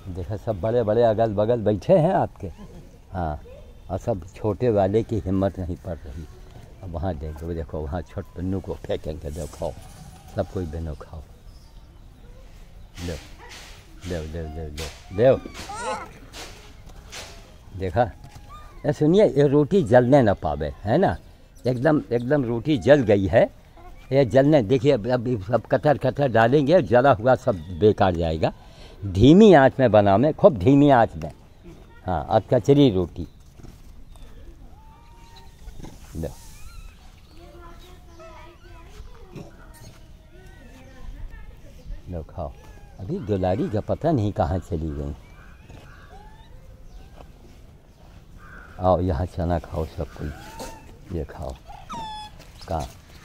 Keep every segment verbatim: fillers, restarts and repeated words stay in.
देखा सब बड़े बड़े अगल बगल बैठे हैं आपके। हाँ, और सब छोटे वाले की हिम्मत नहीं पड़ रही। अब वहाँ देखो, देखो वहाँ छोट पन्नू को फेंकेंगे, दो खाओ, सब कोई बनो खाओ। लो लो लो लो लो लो, देखा। ये सुनिए, ये रोटी जलने ना पावे, है ना, एकदम एकदम रोटी जल गई है। ये जलने, देखिए अब सब कतर कतर डालेंगे, जला हुआ सब बेकार जाएगा। धीमी आंच में बनावे, खूब धीमी आंच में। हाँ, अब कचरी रोटी लो। लो खाओ। अभी दुलारी का पता नहीं कहाँ चली गई। आओ यहाँ चना खाओ सब कोई, ये खाओ। कहाँ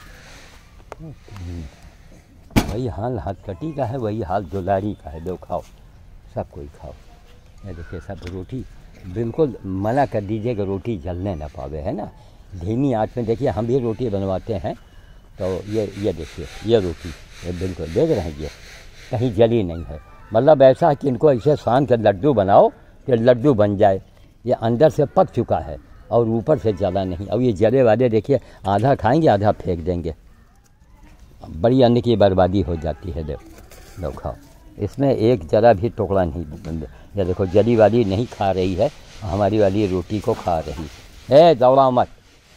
वही हाल हथकटी का है, वही हाल दुलारी का है। दो खाओ, सब कोई खाओ। ये देखिए सब रोटी बिल्कुल मना कर दीजिएगा, रोटी जलने ना पावे, है ना। धीमी आंच में देखिए, हम भी रोटी बनवाते हैं तो ये ये देखिए, ये रोटी ये बिल्कुल देख रहे हैं, ये कहीं जली नहीं है। मतलब ऐसा है कि इनको ऐसे सान कर लड्डू बनाओ कि लड्डू बन जाए। ये अंदर से पक चुका है और ऊपर से जला नहीं। अब ये जले वाले देखिए, आधा खाएंगे आधा फेंक देंगे, बड़ी अन्न की बर्बादी हो जाती है। देखो लो खाओ, इसमें एक जरा भी टुकड़ा नहीं। ये देखो जली वाली नहीं खा रही है, हमारी वाली रोटी को खा रही है। दौड़ा मत,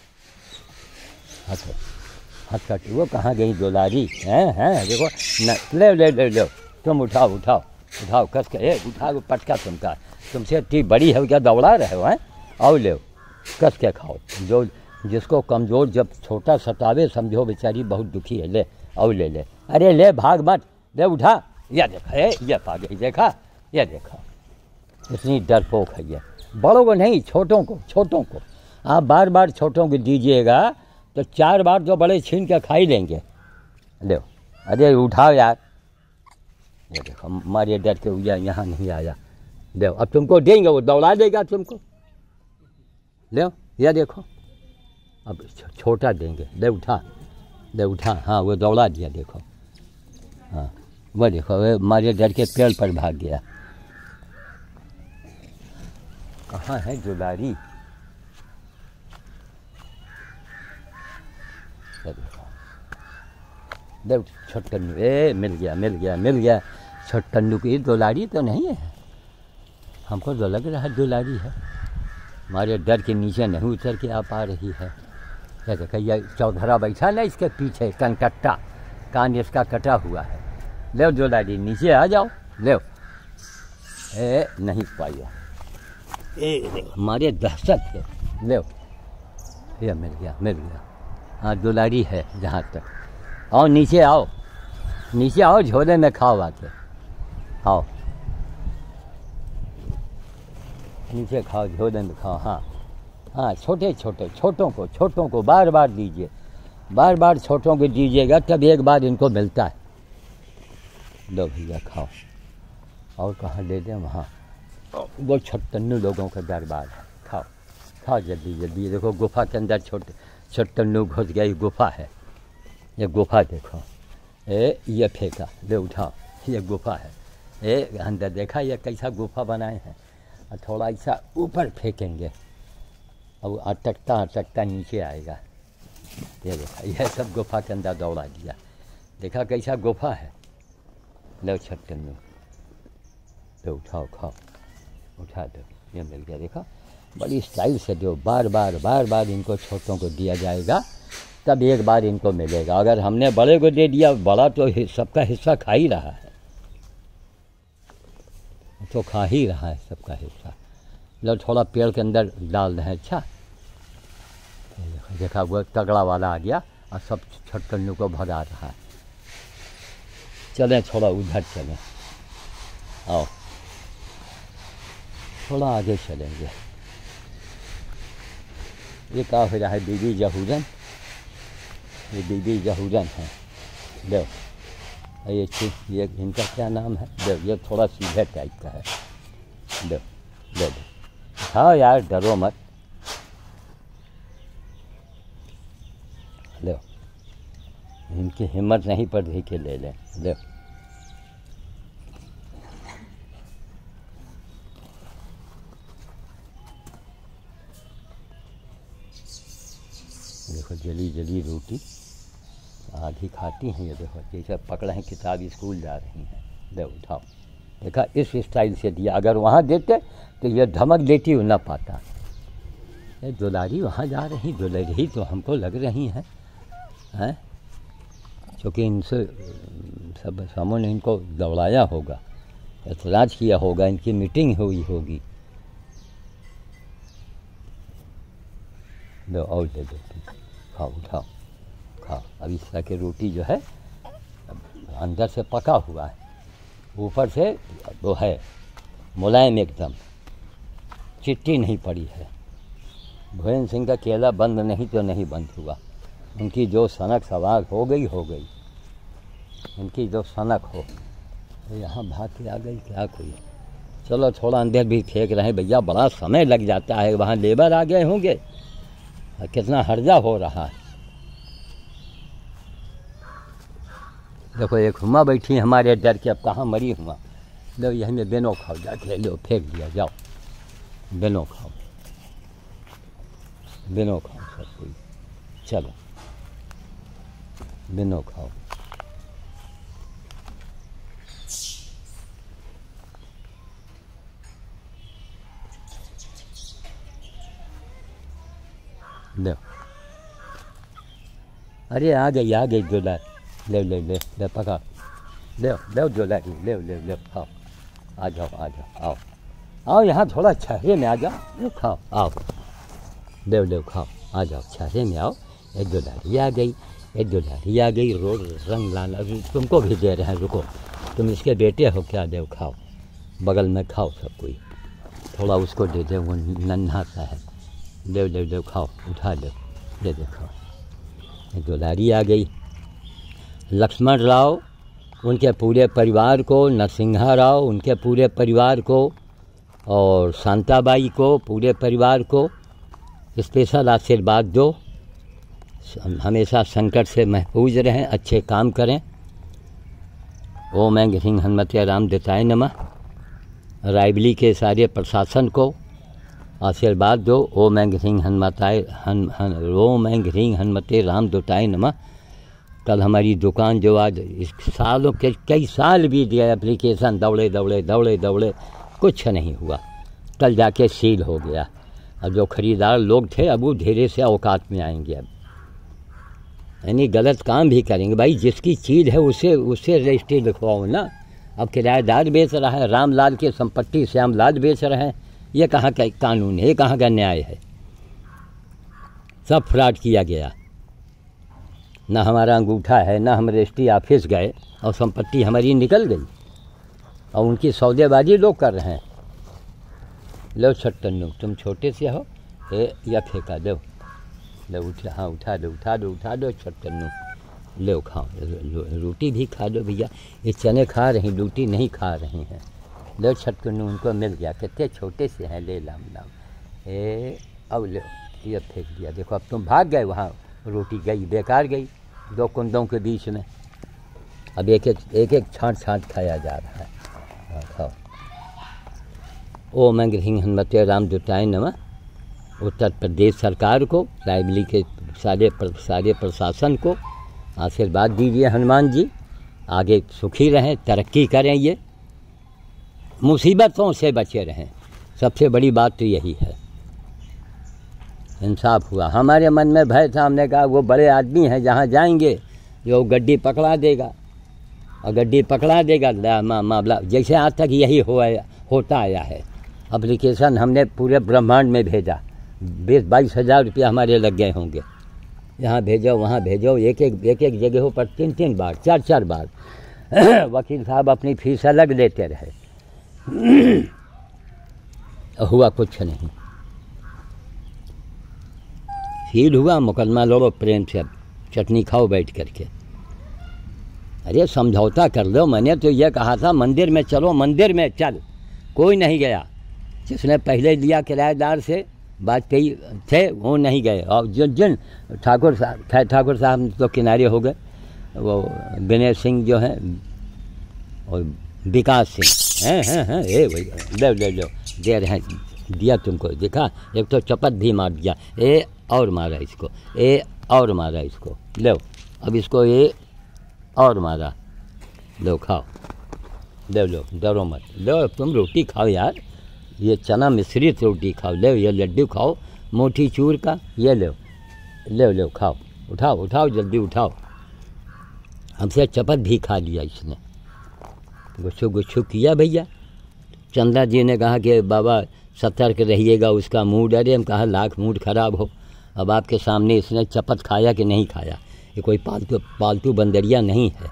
हथ हथ कट। वो कहाँ गई दुलारी? हैं हैं देखो न, ले ले ले लो, तुम उठाओ उठाओ उठाओ, कस के ए उठाओ, पटका तुमका, तुमसे इतनी बड़ी है क्या दौड़ा रहे हो? हैं आओ ले, कस के खाओ। जो जिसको कमज़ोर जब छोटा सतावे, समझो बेचारी बहुत दुखी है। ले आओ ले ले, अरे ले भाग मत, ले उठा। यह देखा, ए ये पा गई, देखा, यह देखा, इतनी डरपोक है ये। बड़ों को नहीं, छोटों को, छोटों को आप बार बार छोटों को दीजिएगा तो चार बार जो बड़े छीन के खा ही लेंगे। ले, अरे उठाओ यार। ये देखो मारे डर के उया यहाँ नहीं आया। ले अब तुमको देंगे, वो दौड़ा देगा तुमको। ले यह देखो, अब छोटा देंगे। ले उठा, ले उठा। हाँ वो दौड़ा दिया, देखो। हाँ वो देखो, वो मारे डर के पेड़ पर भाग गया। कहाँ है दुलारी? देखो छोटन्नू, ए मिल गया मिल गया मिल गया। छोटन्नू की दुलारी तो नहीं है, हमको तो लग रहा है दुलारी है। हमारे डर के नीचे नहीं उतर के आ पा रही है। क्या देखा, ये चौधरा बैठा ना इसके पीछे, कनकट्टा कान इसका कटा हुआ है। ले दुलारी नीचे आ जाओ, ले। ए नहीं पाया, ए हमारे दहशत है। ले ये मिल गया मिल गया। हाँ दुलारी है जहाँ तक। आओ नीचे आओ, नीचे आओ, झोले में खाओ आके। आओ नीचे खाओ, झोले में खाओ। हाँ हाँ, छोटे छोटे छोटों को छोटों को बार बार दीजिए, बार बार छोटों को दीजिएगा, तब एक बार इनको मिलता है। लो भैया खाओ। और कहाँ ले दें? वहाँ वो छोटन्नू लोगों का दरबार है। खाओ खाओ जल्दी जल्दी। देखो गुफा के अंदर छोटे छोटन्नू घुस गया। ये गुफा है, ये गुफा देखो। ए ये फेंका, ले उठाओ, ये गुफा है। ए अंदर देखा ये कैसा गुफा बनाए हैं। और थोड़ा ऐसा ऊपर फेंकेंगे, अब अटकता अटकता नीचे आएगा। ये देखा, यह सब गुफा के अंदर दौड़ा दिया। देखा कैसा गुफा है। लो छोटन्नू, तो उठाओ खाओ, उठा दो, ये मिल गया। देखा बड़ी स्टाइल से दो, बार बार बार बार इनको छोटों को दिया जाएगा, तब एक बार इनको मिलेगा। अगर हमने बड़े को दे दिया, बड़ा तो सबका हिस्सा खा ही रहा है, तो खा ही रहा है सबका हिस्सा। लो थोड़ा पेड़ के अंदर डाल रहे हैं। अच्छा देखा, वो तगड़ा वाला आ गया और सब छोटन्नू को भगा रहा है। चलें थोड़ा उधर चलें, आओ थोड़ा आगे चलेंगे। ये क्या हो रहा है? बीबी जहूरन, ये बीबी जहूरन है। दो ये ये इनका क्या नाम है? दो ये थोड़ा सीधे टाइप का है। दो दो दो हाँ यार, डरो मत। लो, इनकी हिम्मत नहीं पड़ रही कि ले लें। लो देखो जली जली रोटी आधी खाती हैं ये, देखो जैसे पकड़े हैं किताब स्कूल जा रही हैं। ले उठाओ, देखा इस स्टाइल से दिया, अगर वहाँ देते तो ये धमक देती हो ना पाता। ये दुलारी वहाँ जा रही, दुलही तो हमको लग रही हैं हैं क्योंकि इनसे सब समूह ने इनको दौड़ाया होगा, ऐतराज़ किया होगा, इनकी मीटिंग हुई होगी। लो और दे दो, खाओ उठाओ खाओ। अब इस तरह की रोटी जो है अंदर से पका हुआ है, ऊपर से वो है मुलायम एकदम, चिट्टी नहीं पड़ी है। भुवन सिंह का केला बंद नहीं तो नहीं बंद हुआ, उनकी जो सनक सवार हो गई हो गई, उनकी जो सनक हो। तो यहाँ भाग के आ गई क्या कोई। चलो थोड़ा अंदर भी फेंक रहे हैं भैया, बड़ा समय लग जाता है, वहाँ लेबर आ गए होंगे, कितना हर्जा हो रहा है। देखो एक हुमा बैठी हमारे डर के, अब कहाँ मरी हुआ। लो यही में बेनो खाओ जाके, लो फेंक दिया, जाओ बेनो खाओ, बेनो खाओ सब कोई, चलो बेनो खाओ। ले अरे आ गई आ गई दुलार, ले ले ले ले पका, ले ले दुलारी, ले ले ले खाओ, आ जाओ आ जाओ, आओ आओ यहाँ थोड़ा छहरे में आ जाओ, खाओ आओ, ले ले खाओ, आ जाओ छहरे में आओ। एक दुलारी आ गई, एक दुलारी आ गई, रोज रंग लाना, तुमको भी दे रहे हैं, रुको तुम इसके बेटे हो क्या, दे खाओ, बगल में खाओ सब कोई, थोड़ा उसको दे दे, वो नन्हा सा है, ले ले ले खाओ, उठा ले ले दे खाओ। एक दुलारी आ गई। लक्ष्मण राव उनके पूरे परिवार को, नरसिंहा राव उनके पूरे परिवार को, और शांताबाई को पूरे परिवार को स्पेशल आशीर्वाद दो, हमेशा संकट से महफूज रहें, अच्छे काम करें। ओम ऐं ह्रीं हनुमते रामदूताय नमः। रायबली के सारे प्रशासन को आशीर्वाद दो। ओम ऐं ह्रीं हनुमताय हन हन ओम ऐं ह्रीं हनुमते रामदूताय नमः। कल हमारी दुकान जो आज इस सालों के कई साल बीत गए, एप्लीकेशन दौड़े दौड़े दौड़े दौड़े कुछ नहीं हुआ, कल जाके सील हो गया। अब जो खरीदार लोग थे अब वो धीरे से औकात में आएंगे, अब यानी गलत काम भी करेंगे। भाई जिसकी चीज़ है उसे उससे रजिस्ट्री लिखवाओ ना। अब किराएदार बेच रहा है, रामलाल की संपत्ति श्यामलाल बेच रहे हैं, ये कहाँ का कानून है, ये कहाँ का न्याय है। सब फ्रॉड किया गया, ना हमारा अंगूठा है, ना हम रजिस्ट्री ऑफिस गए और संपत्ति हमारी निकल गई, और उनकी सौदेबाजी लोग कर रहे हैं। लो छट्टन्नू तुम छोटे से हो, ए या फेंका दो, लो उठा, हाँ उठा दो उठा दो उठा दो छट्टन्नू, लो खाओ, रोटी भी खा दो भैया, ये चने खा रही, रोटी नहीं खा रही हैं। लो छट्टन्नू उनको मिल गया, कितने छोटे से हैं, ले लाम लाम, ए अब लो ये फेंक दिया। देखो अब तुम भाग गए, वहाँ रोटी गई बेकार गई दो कुंदों के बीच में। अब एक एक एक एक छाँट छाँट खाया जा रहा है। हाँ खाओ। ओम ऐं ह्रीं हनुमते रामदूताय नमः। उत्तर प्रदेश सरकार को, रायबली के सारे सारे प्रशासन को आशीर्वाद दीजिए, हनुमान जी आगे सुखी रहें, तरक्की करें, ये मुसीबतों से बचे रहें, सबसे बड़ी बात तो यही है। इंसाफ हुआ। हमारे मन में भय था, हमने कहा वो बड़े आदमी हैं, जहाँ जाएंगे जो गड्डी पकड़ा देगा, और गड्डी पकड़ा देगा मामला जैसे आज तक यही हो होता आया है। एप्लीकेशन हमने पूरे ब्रह्मांड में भेजा, बीस बाईस हज़ार रुपया हमारे लग गए होंगे, यहाँ भेजो वहाँ भेजो, एक एक एक एक जगहों पर तीन तीन बार चार चार बार वकील साहब अपनी फीस अलग लेते रहे, हुआ कुछ नहीं। फील हुआ, मुकदमा लड़ो प्रेम से, चटनी खाओ बैठ करके। अरे समझौता कर लो, मैंने तो ये कहा था मंदिर में चलो, मंदिर में चल, कोई नहीं गया। जिसने पहले लिया किराएदार से, वाजपेयी थे, वो नहीं गए, और जिन जिन ठाकुर साहब खैर ठाकुर साहब तो किनारे हो गए, वो विनय सिंह जो हैं और विकास सिंह हैं हैं हैं ए भैया ले ले लो दे रहे हैं, दिया तुमको, देखा एक तो चपत भी मार दिया, ए और मारा इसको, ए और मारा इसको, लो अब इसको ये और मारा, लो खाओ, लो लो डरो मत, लो तुम रोटी खाओ यार, ये चना मिश्रित रोटी खाओ, लो ये लड्डू खाओ मोटी चूर का, ये लो लो लो खाओ, उठाओ उठाओ जल्दी उठाओ। हमसे चपत भी खा लिया इसने, गुच्छू गुच्छू किया भैया। चंदा जी ने कहा कि बाबा सतर्क रहिएगा, उसका मूड, अरे हम कहा लाख मूड खराब हो, अब आपके सामने इसने चपत खाया कि नहीं खाया, ये कोई पालतू पालतू बंदरिया नहीं है,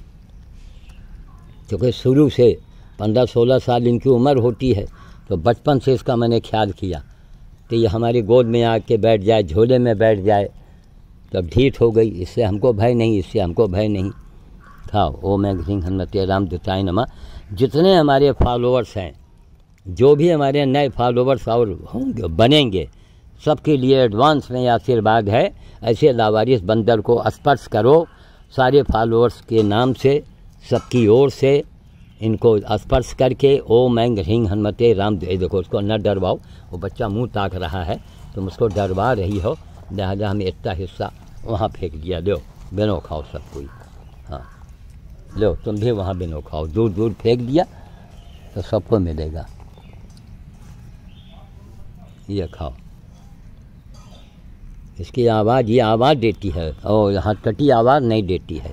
क्योंकि शुरू से पंद्रह सोलह साल इनकी उम्र होती है, तो बचपन से इसका मैंने ख्याल किया, तो ये हमारी गोद में आके बैठ जाए, झोले में बैठ जाए, तब ढीठ हो गई, इससे हमको भय नहीं, इससे हमको भय नहीं। खाओ, ओम ऐं ह्रीं हनुमते रामदूताय नमः। जितने हमारे फॉलोअर्स हैं, जो भी हमारे नए फॉलोअर्स और होंगे बनेंगे, सबके लिए एडवांस में आशीर्वाद है, ऐसे लावारिस बंदर को स्पर्श करो, सारे फॉलोअर्स के नाम से, सबकी ओर से इनको स्पर्श करके ओम ऐं ह्रीं हनुमते राम, देखो उसको न डरवाओ, वो बच्चा मुंह ताक रहा है, तुम उसको डरवा रही हो, लिहाजा हमें इतना हिस्सा वहाँ फेंक दिया, लो बिनो खाओ सब कोई, हाँ लो तुम भी वहाँ बिनो खाओ, दूर दूर फेंक दिया तो सबको मिलेगा, ये खाओ। इसकी आवाज़, ये आवाज़ देती है और यहाँ टटी आवाज़ नहीं देती है।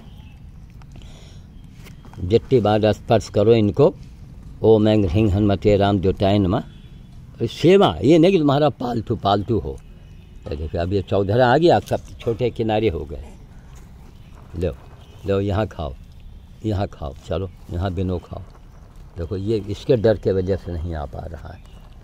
जितनी बार स्पर्श करो इनको, ओम ऐं ह्रीं हनुमते रामदूताय नमः। सेवा, ये नहीं कि तुम्हारा पालतू पालतू हो। देखो अब ये चौधरा आ गया, सब छोटे किनारे हो गए, लो लो यहाँ खाओ, यहाँ खाओ, चलो यहाँ बिनो खाओ। देखो ये इसके डर के वजह से नहीं आ पा रहा है,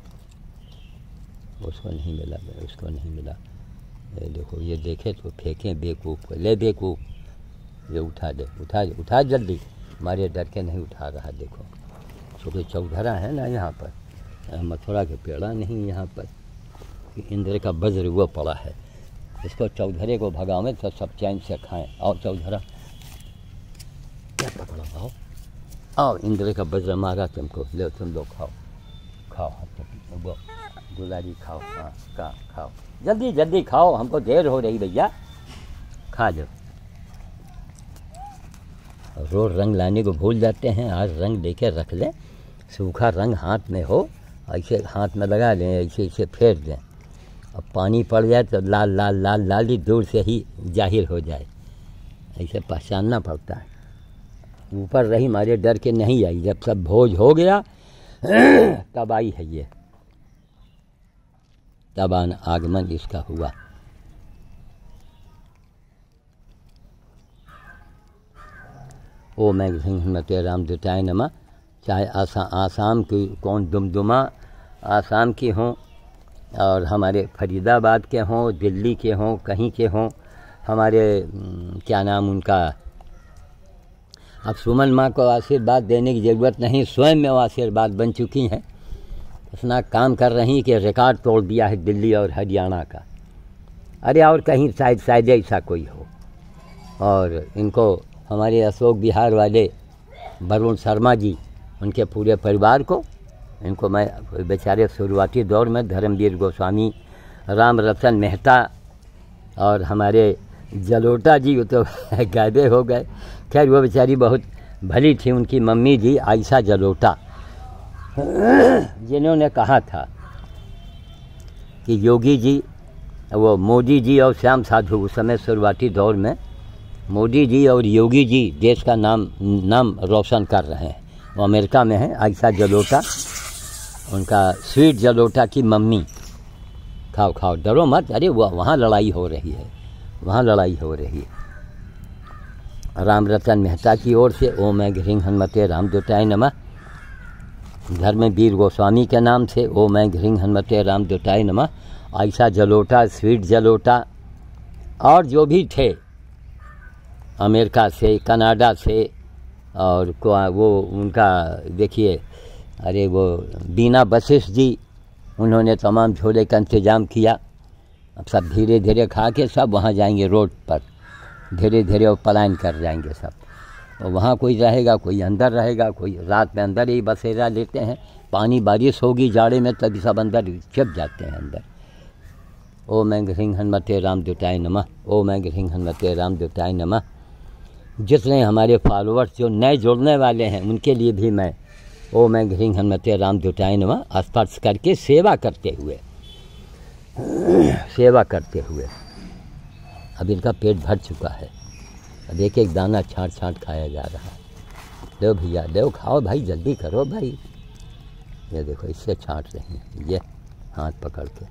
उसको नहीं मिला, उसको नहीं मिला, ये देखो ये देखे तो फेंकें बेवकूफ़ को, ले बेवकूफ़, ये उठा दे, उठा दे, उठा जल्दी, हमारे डर के नहीं उठा रहा। देखो क्योंकि चौधरा है ना यहाँ पर, मथुरा के पेड़ा नहीं यहाँ पर, इंद्र का वज्र वो पड़ा है, इसको चौधरे को भगावें तो सब चैन से खाएं। और चौधरा क्या पकड़ा, आओ आओ, इंद्र का वज्र मारा तुमको, लो तुम लोग खाओ खाओ, वो गुलारी खाओ, हाँ का खाओ, जल्दी जल्दी खाओ, हमको देर हो रही भैया, खा जाओ। रोज रंग लाने को भूल जाते हैं, आज रंग लेके रख लें, सूखा रंग हाथ में हो, ऐसे हाथ में लगा लें, ऐसे ऐसे फेर दें, अब पानी पड़ जाए तो लाल लाल लाल लाल ही दूर से ही जाहिर हो जाए, ऐसे पहचानना पड़ता है। ऊपर रही हमारे डर के नहीं आई, जब सब भोज हो गया तब आई है ये, तब आगमन इसका हुआ। ओम ऐं ह्रीं हनुमते रामदूताय नमः। चाहे आसा आसाम की कौन दुमदुमा आसाम की हों, और हमारे फरीदाबाद के हों, दिल्ली के हों, कहीं के हों, हमारे क्या नाम उनका, अब सुमन माँ को आशीर्वाद देने की ज़रूरत नहीं, स्वयं में वो आशीर्वाद बन चुकी हैं, इतना काम कर रही कि रिकॉर्ड तोड़ दिया है दिल्ली और हरियाणा का। अरे और कहीं शायद शायद ऐसा कोई हो। और इनको हमारे अशोक बिहार वाले वरुण शर्मा जी, उनके पूरे परिवार को, इनको मैं बेचारे शुरुआती दौर में धर्मवीर गोस्वामी, राम रतन मेहता और हमारे जलोटा जी, वो तो गायबे हो गए, खैर वो बेचारी बहुत भली थी, उनकी मम्मी जी आयशा जलोटा, जिन्होंने कहा था कि योगी जी, वो मोदी जी और श्याम साधु, उस समय शुरुआती दौर में मोदी जी और योगी जी देश का नाम नाम रोशन कर रहे हैं, वो अमेरिका में हैं। आयशा जलोटा, उनका स्वीट जलोटा की मम्मी, खाओ खाओ, डरो मत, अरे वो वहाँ लड़ाई हो रही है, वहाँ लड़ाई हो रही है। राम रतन मेहता की ओर से ओम ऐं ह्रीं हनुमते रामदूताय नमः। धर्मवीर गोस्वामी के नाम से ओम ऐं ह्रीं हनुमते रामदूताय नमः। आयशा जलोटा, स्वीट जलोटा, और जो भी थे अमेरिका से, कनाडा से, और वो उनका देखिए, अरे वो बीना वशिष्ठ जी, उन्होंने तमाम झोले का इंतज़ाम किया। अब सब धीरे धीरे खा के सब वहाँ जाएंगे रोड पर, धीरे धीरे वो पलायन कर जाएंगे सब, और वहाँ कोई रहेगा, कोई अंदर रहेगा, कोई रात में अंदर ही बसेरा लेते हैं। पानी बारिश होगी जाड़े में तभी सब अंदर छिप जाते हैं अंदर। ओम ऐं ह्रीं हनुमते रामदूताय नमः, ओम ऐं ह्रीं हनुमते रामदूताय नमः। जितने हमारे फॉलोअर्स जो नए जुड़ने वाले हैं उनके लिए भी मैं ओम ऐं ह्रीं हनुमते रामदूताय नमः स्पर्श करके सेवा करते हुए सेवा करते हुए अब इनका पेट भर चुका है। अब एक एक दाना छाँट छाँट खाया जा रहा है। लो भैया लो, खाओ भाई, जल्दी करो भाई। ये देखो इससे छाँट रही हैं, ये हाथ पकड़ के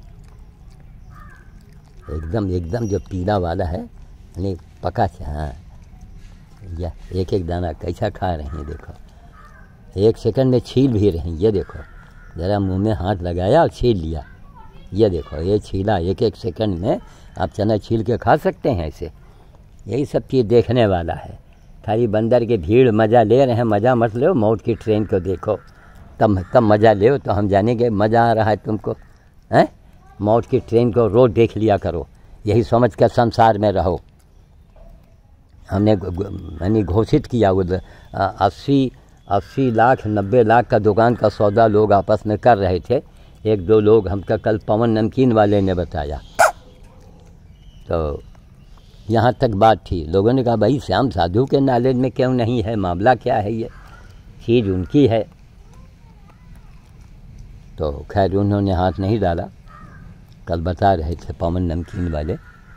एकदम एकदम जो पीला वाला है यानी पका। हाँ, या एक एक दाना कैसा खा रही हैं देखो, एक सेकंड में छील भी रही। ये देखो ज़रा मुंह में हाथ लगाया और छील लिया। ये देखो ये छीला, एक एक सेकंड में आप चना छील के खा सकते हैं ऐसे। यही सब चीज़ देखने वाला है। खाली बंदर के भीड़ मज़ा ले रहे हैं, मज़ा मत लो, मौत की ट्रेन को देखो तब तब मज़ा ले तो हम जानेंगे मज़ा आ रहा है तुमको, हैं? मौत की ट्रेन को रोज़ देख लिया करो, यही समझ कर संसार में रहो। हमने मैंने घोषित किया वो अस्सी अस्सी लाख नब्बे लाख का दुकान का सौदा लोग आपस में कर रहे थे। एक दो लोग हमका कल पवन नमकीन वाले ने बताया, तो यहाँ तक बात थी। लोगों ने कहा भाई श्याम साधु के नॉलेज में क्यों नहीं है, मामला क्या है, ये चीज़ उनकी है। तो खैर उन्होंने हाथ नहीं डाला। कल बता रहे थे पवन नमकीन वाले,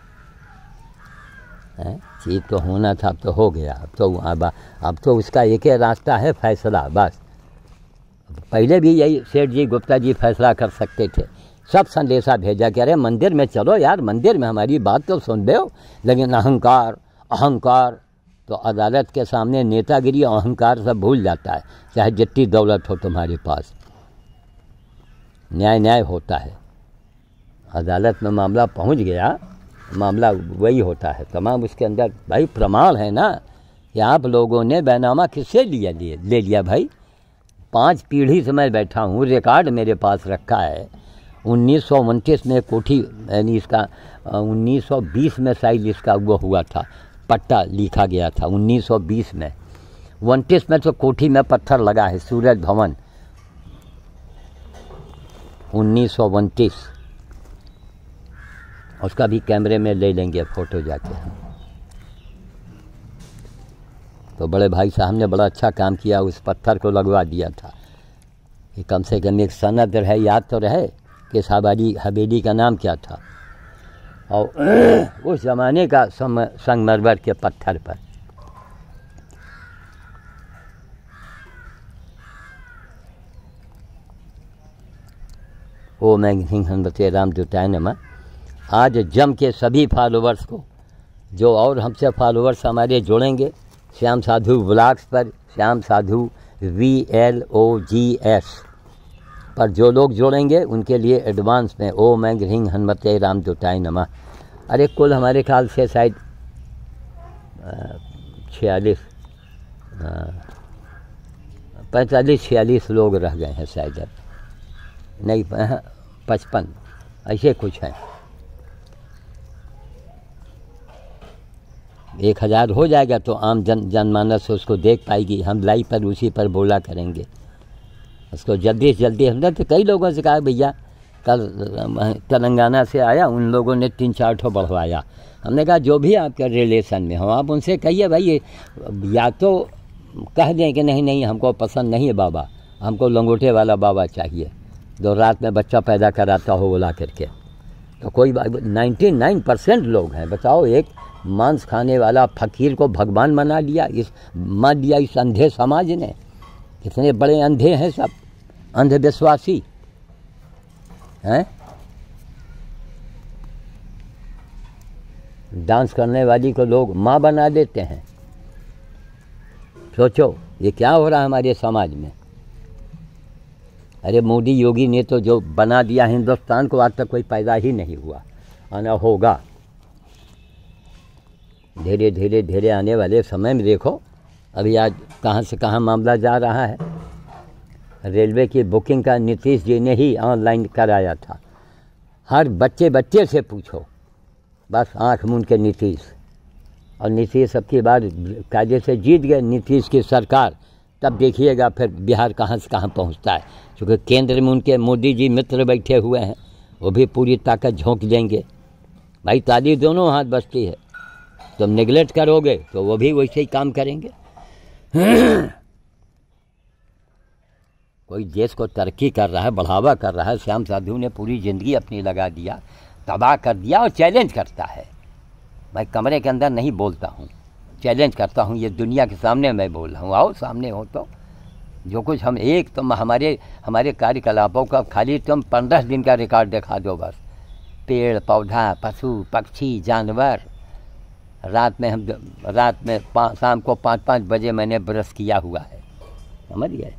हैं चीज़ तो होना था, अब तो हो गया। अब तो अब, अब तो उसका एक ही रास्ता है, फैसला बस। पहले भी यही सेठ जी गुप्ता जी फैसला कर सकते थे। सब संदेशा भेजा कि अरे मंदिर में चलो यार, मंदिर में हमारी बात तो सुन दो। लेकिन अहंकार अहंकार तो अदालत के सामने नेतागिरी और अहंकार सब भूल जाता है, चाहे जितनी दौलत हो तुम्हारे पास। न्याय न्याय होता है, अदालत में मामला पहुंच गया, मामला वही होता है तमाम। उसके अंदर भाई प्रमाण है ना कि आप लोगों ने बैनामा किससे लिया लिए ले लिया भाई। पाँच पीढ़ी से मैं बैठा हूँ, रिकॉर्ड मेरे पास रखा है। उन्नीस सौ उनतीस में कोठी यानी इसका उन्नीस सौ बीस में शायद इसका वो हुआ था, पट्टा लिखा गया था उन्नीस सौ बीस में। उनतीस में तो कोठी में पत्थर लगा है, सूरज भवन उन्नीस सौ उनतीस। उसका भी कैमरे में ले लेंगे फ़ोटो जाके हम। तो बड़े भाई साहब ने बड़ा अच्छा काम किया, उस पत्थर को लगवा दिया था कि कम से कम एक सनद रहे, याद तो रहे कि साहबारी हवेली का नाम क्या था। और उस ज़माने का संगमरमर के पत्थर पर ओम ऐं ह्रीं हनुमते रामदूताय नमः। आज जम के सभी फॉलोवर्स को, जो और हमसे फॉलोवर्स हमारे जुड़ेंगे श्याम साधु व्लॉग्स पर, Shyam Sadhu V L O G S पर जो लोग जुड़ेंगे उनके लिए एडवांस में ओम ऐं ह्रीं हनुमते रामदूताय नमः। अरे कुल हमारे ख्याल से शायद छियालीस पैंतालीस छियालीस लोग रह गए हैं शायद, अब नहीं पचपन ऐसे कुछ हैं। एक हज़ार हो जाएगा तो आम जन जनमानस उसको देख पाएगी। हम लाइव पर उसी पर बोला करेंगे उसको जल्दी से जल्दी। हमने तो कई लोगों से कहा भैया, कल तेलंगाना से आया, उन लोगों ने तीन चार ठो बढ़वाया। हमने कहा जो भी आपके रिलेशन में हो आप उनसे कहिए भाई, ये या तो कह दें कि नहीं नहीं हमको पसंद नहीं है बाबा, हमको लंगोटे वाला बाबा चाहिए जो रात में बच्चा पैदा कराता हो बुला करके। तो कोई नाइन्टी नाइन परसेंट लोग हैं, बताओ, एक मांस खाने वाला फकीर को भगवान बना लिया, इस मान लिया इस अंधे समाज ने। कितने बड़े अंधे हैं सब, अंधविश्वासी हैं। डांस करने वाली को लोग माँ बना देते हैं। सोचो ये क्या हो रहा है हमारे समाज में। अरे मोदी योगी ने तो जो बना दिया हिंदुस्तान को, आज तक कोई पैदा ही नहीं हुआ, आना होगा धीरे धीरे धीरे आने वाले समय में। देखो अभी आज कहाँ से कहाँ मामला जा रहा है। रेलवे की बुकिंग का नीतीश जी ने ही ऑनलाइन कराया था। हर बच्चे बच्चे से पूछो, बस आँख मूंद के नीतीश। और नीतीश सबकी बार कायदे से जीत गए नीतीश की सरकार। तब देखिएगा फिर बिहार कहाँ से कहाँ पहुँचता है, क्योंकि केंद्र में उनके मोदी जी मित्र बैठे हुए हैं, वो भी पूरी ताकत झोंक देंगे। भाई ताली दोनों हाथ बजती है, तुम नेगलेक्ट करोगे तो वो भी वैसे ही काम करेंगे। कोई देश को तरक्की कर रहा है, बढ़ावा कर रहा है, श्याम साधु ने पूरी ज़िंदगी अपनी लगा दिया, तबाह कर दिया, और चैलेंज करता है। मैं कमरे के अंदर नहीं बोलता हूँ, चैलेंज करता हूँ, ये दुनिया के सामने मैं बोल रहा हूँ। आओ सामने हो तो जो कुछ हम एक तुम हमारे हमारे कार्यकलापों का खाली तुम पंद्रह दिन का रिकॉर्ड दिखा दो बस। पेड़ पौधा, पशु पक्षी, जानवर। रात में हम रात में शाम को पाँच पाँच बजे मैंने ब्रश किया हुआ है, समझ गए,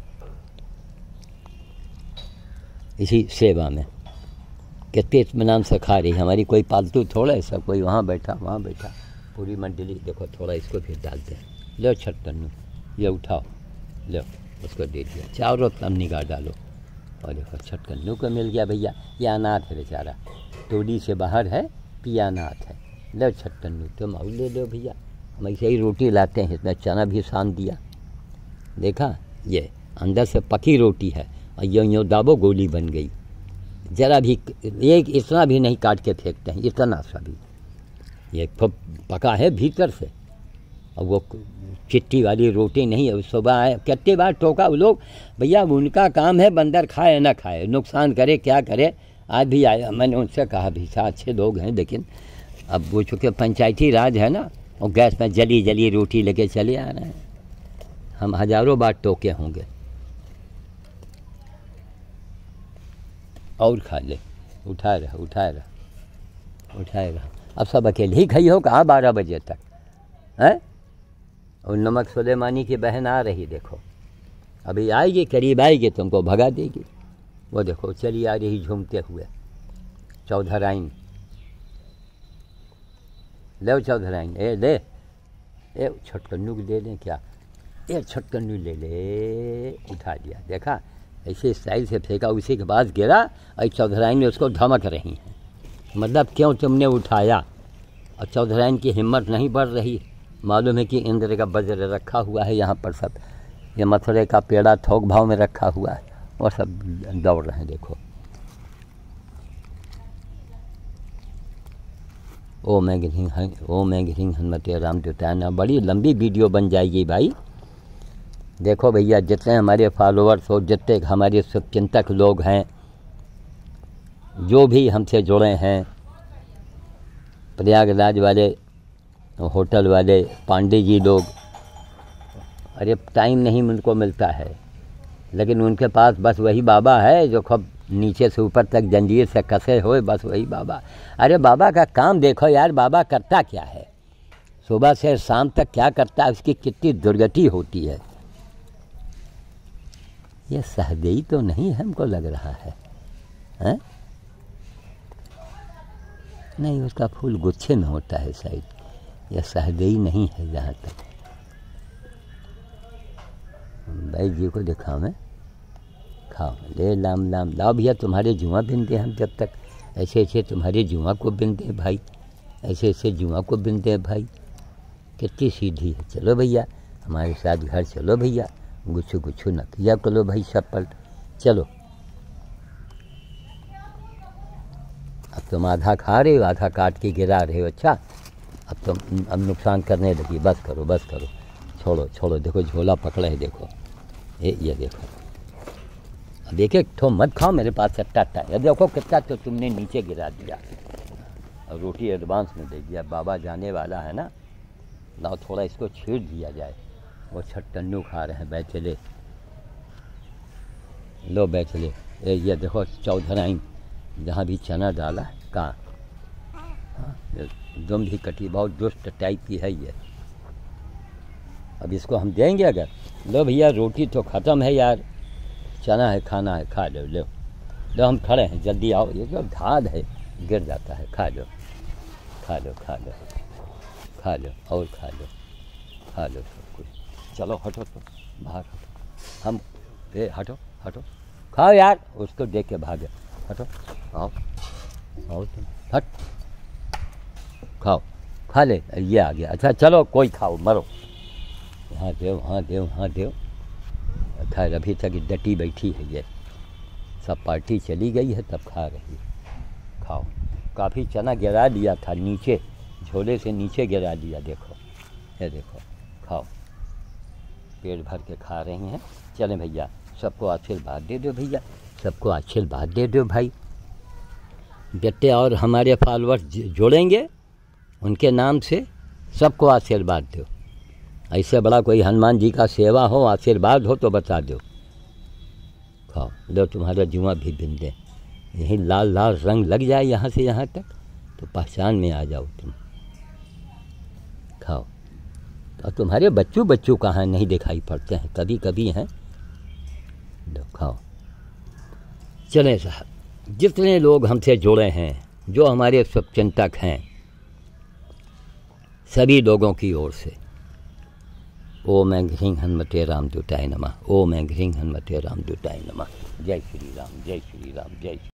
इसी सेवा में। कितने इत्मीनान से खा रही हमारी, कोई पालतू थोड़ा है, सब कोई वहाँ बैठा वहाँ बैठा, पूरी मंडली। देखो थोड़ा इसको फिर डालते हैं, लो छटकन्नू ये उठाओ, लो उसको दे दिया, चारों तम निगाह डालो, और देखो छटकन्नू को मिल गया भैया। ये अनाथ है बेचारा, टोली से बाहर है, पिया अनाथ है। लो छटकन्नू तुम और ले लो भैया, हम ऐसे ही रोटी लाते हैं, इसमें चना भी सान दिया, देखा ये अंदर से पकी रोटी है, और यूँ यूँ दाबो गोली बन गई। ज़रा भी एक इतना भी नहीं काट के फेंकते हैं, इतना सा भी, ये पका है भीतर से। और वो चिट्टी वाली रोटी नहीं है। सुबह आए कितनी बार टोका वो लोग, भैया उनका काम है बंदर खाए ना खाए, नुकसान करे क्या करे। आज भी आया, मैंने उनसे कहा भी साथ अच्छे लोग हैं, लेकिन अब वो चूँकि पंचायती राज है ना, और गैस में जली जली रोटी लेके चले आ रहे हैं। हम हज़ारों बार टोके होंगे, और खा ले, उठाए रहा उठाए रहा उठाए रहा। अब सब अकेले ही खाई हो कहाँ बारह बजे तक हैं। और नमक सुलेमानी की बहन आ रही, देखो अभी आएगी, करीब आएगी, तुमको भगा देगी। वो देखो चली आ रही झूमते हुए, चौधराइन। ले चौधराइन, ए ले, ए छटकन्नू ले लें क्या, ए छटकन्नू ले ले, उठा लिया, देखा ऐसे स्टाइल से फेंका, उसी के पास गिरा, और चौधराइन ने उसको धमक रही हैं, मतलब क्यों तुमने उठाया। और चौधराइन की हिम्मत नहीं बढ़ रही, मालूम है कि इंद्र का वज्र रखा हुआ है यहाँ पर, सब ये मथुरे का पेड़ा थोक भाव में रखा हुआ है, और सब दौड़ रहे हैं। देखो ओ मैं गिरिंग ओ मैं गिरिंग हनुमते राम देवता। बड़ी लंबी वीडियो बन जाएगी भाई। देखो भैया जितने हमारे फॉलोअर्स हो, जितने हमारे शुभचिंतक लोग हैं, जो भी हमसे जुड़े हैं, प्रयागराज वाले होटल वाले, पांडे जी लोग, अरे टाइम नहीं उनको मिलता है, लेकिन उनके पास बस वही बाबा है जो खूब नीचे से ऊपर तक जंजीर से कसे हुए, बस वही बाबा। अरे बाबा का काम देखो यार, बाबा करता क्या है, सुबह से शाम तक क्या करता है, उसकी कितनी दुर्गति होती है। ये सहदेई तो नहीं हमको लग रहा है, हैं? नहीं, उसका फूल गुच्छे में होता है शायद, यह सहदेई नहीं है जहाँ तक। भाई जी को दिखाओ, मैं खाओ, ले लाम लाम लाओ भैया, तुम्हारे जुआ बिनते हम जब तक, ऐसे ऐसे तुम्हारे जुआ को बिनते भाई, ऐसे ऐसे जुआ को बिनते भाई, कितनी सीधी है। चलो भैया हमारे साथ घर चलो भैया, गुच्छू गुच्छू न किया करो भाई, सब पलट चलो। अब तुम आधा खा रहे हो, आधा काट के गिरा रहे हो, अच्छा अब तुम अब नुकसान करने लगी, बस करो बस करो, छोड़ो छोड़ो। देखो झोला पकड़ा है, देखो ये ये देखो, अब एक एक ठो मत खाओ, मेरे पास सट्टा है, देखो कितना तो तुमने नीचे गिरा दिया, और रोटी एडवांस में दे दिया। बाबा जाने वाला है ना, लाओ थोड़ा इसको छीड़ दिया जाए। वो छटकन्नू खा रहे हैं, बैचले लो बैचले। ये देखो चौधराइन, जहाँ भी चना डाला है कहाँ, हाँ एकदम भी कटी, बहुत दुष्ट टाइप की है ये। अब इसको हम देंगे अगर, लो भैया रोटी तो ख़त्म है यार, चना है खाना है, खा लो लो लो, हम खड़े हैं जल्दी आओ। ये जो धाद है गिर जाता है, खा लो खा लो खा लो खा लो और खा लो खा लो सब कुछ। चलो हटो तो भाग, हम ए हटो हटो, खाओ यार, उसको देख के भागे, हटो आओ आओ तुम, हट खाओ, खा ले, ये आ गया। अच्छा चलो कोई खाओ, मरो, हाँ देव हाँ देव हाँ देव। खैर अभी तक डटी बैठी है ये, सब पार्टी चली गई है तब खा रही है। खाओ। काफ़ी चना गिरा दिया था नीचे, झोले से नीचे गिरा दिया, देखो ये देखो, खाओ। पेट भर के खा रही हैं। चलें भैया, सबको आशीर्वाद दे दो भैया, सबको आशीर्वाद दे दो भाई बेटे। और हमारे फॉलोअर्स जोड़ेंगे उनके नाम से, सबको आशीर्वाद दो। ऐसे बड़ा कोई हनुमान जी का सेवा हो, आशीर्वाद हो तो बता दो। खाओ, लो तुम्हारा जुआ भी बिन दे। यही लाल लाल रंग लग जाए यहाँ से यहाँ तक तो पहचान में आ जाओ तुम। खाओ। और तुम्हारे बच्चों बच्चों कहाँ नहीं दिखाई पड़ते हैं, कभी कभी हैं। लो खाओ। चलें साहब, जितने लोग हमसे जुड़े हैं, जो हमारे शुभचिंतक हैं, सभी लोगों की ओर से ओम ऐं ह्रीं हनुमते रामदूताय नमः। ओम ऐं ह्रीं हनुमते रामदूताय नमः। जय श्री राम, जय श्री राम, जय श्री